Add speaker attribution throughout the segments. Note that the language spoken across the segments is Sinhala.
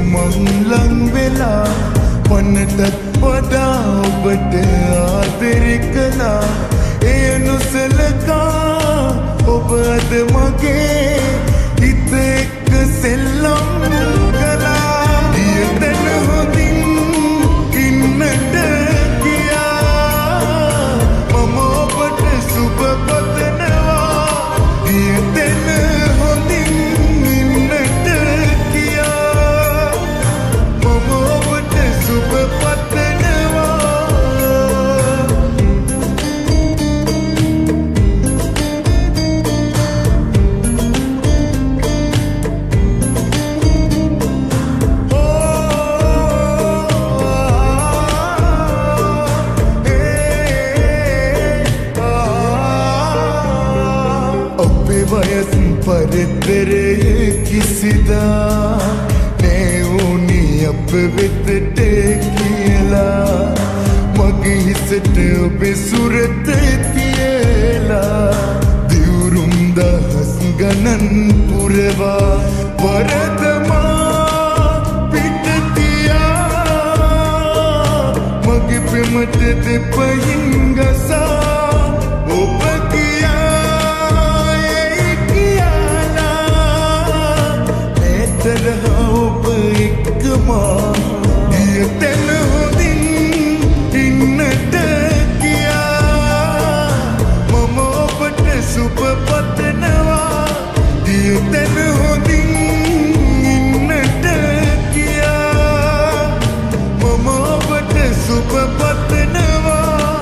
Speaker 1: මං වෙලා පන්නටත් වඩා ඔබට ආදරය කළා එය නොසලකා ඔබ අද මගේ හිත එක්ක සෙල්ලම් කළා ඊතන හොඳින් ඉන්නට ගියා මම ඔබට සුබ පතනවා ඊතන හොඳින් ඉන්නට ගියා මම ඔබට සුබ පතනවා වයස් පරිතරයේ කිසිදා නෑවුනි අප වෙතට කියලා මගේ හිසට ඔබේ සුරත තියලා දිවුරුම් දහස් ගණන් පුරවා වරදමා පිටතියා මගේ පෙමට දෙපයින් ගසා ඔබ ඔබ එක්කමා ඊතන හොඳින් ඉන්නට ගියා මම ඔබට සුබ පතනවා ඊතන හොඳින් ඉන්නට ගියා මම ඔබට සුබ පතනවා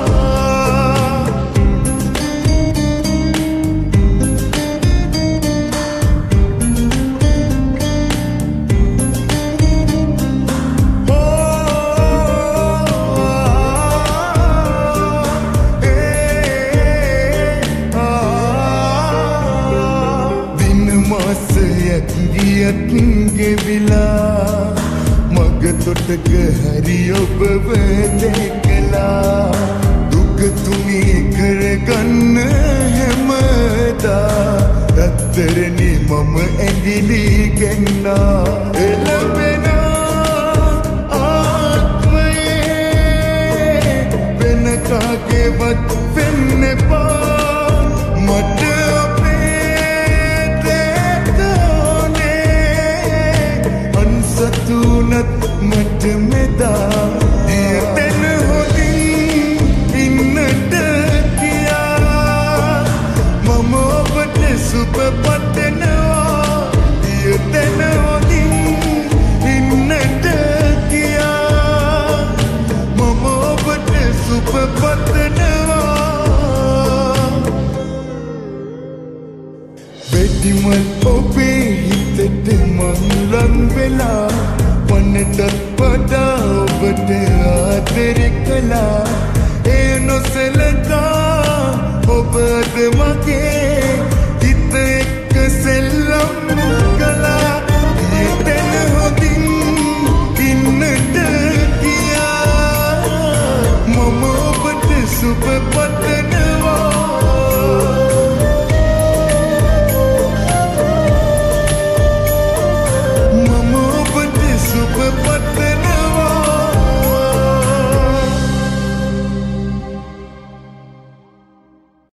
Speaker 1: ගෙවිලා මග තොටක හරි ඔබව දැකලා දුක තුනී කරගන්න හැමදා රත්තරනි මම ඇඟිලි ගැන්නා එළවෙන ආත්මයේ වෙන කාගේවත් වෙන්න එපා මට සතුනත් මට මෙදා ඊතන හොඳින් ඉන්නට ගියා මම ඔබට සුබ පතනවා ඊතන හොඳින් ඉන්නට ගියා මම ඔබට සුබ පතනවා වෙඩිමල් ඔබේ හිතට මං ලං වෙලා පන්නටත් වඩා ඔබට ආදරය කළා එය නොසලකා ඔබ අද මගේ